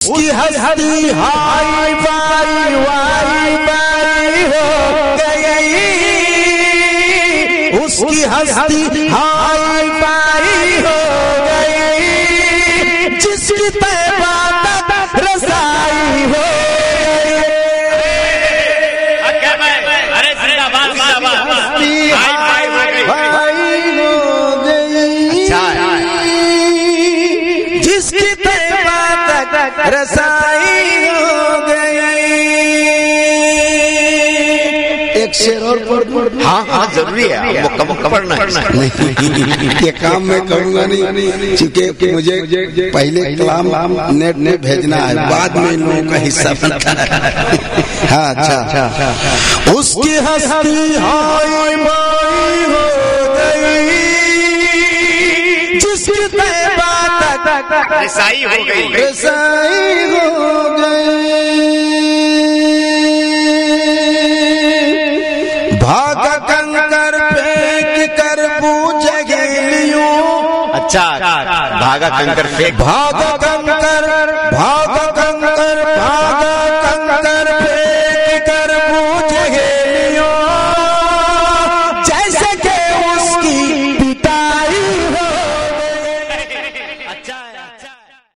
उसकी हस्ती हाय by Y by हो गई, उसकी हस्ती हाय बाई हो गई, जिसकी तैबा तक रसाई हो जिसकी तैबा तक रसाई हो गई। एक शेर और पढ़। हाँ जरूरी है, पढ़ना ये काम मैं करूँगा नहीं, क्योंकि मुझे पहले कलाम नेट में भेजना है, बाद में इन लोगों का हिस्सा बनता है। हाँ अच्छा। उसकी हस्ती हाय बाई हो गई, जिसकी तैबा तक रसाई हो गई, रसाई हो गई। भागा कंकर फेंक कर पूछ गलियों। अच्छा भागा कंकर फेंक, भागा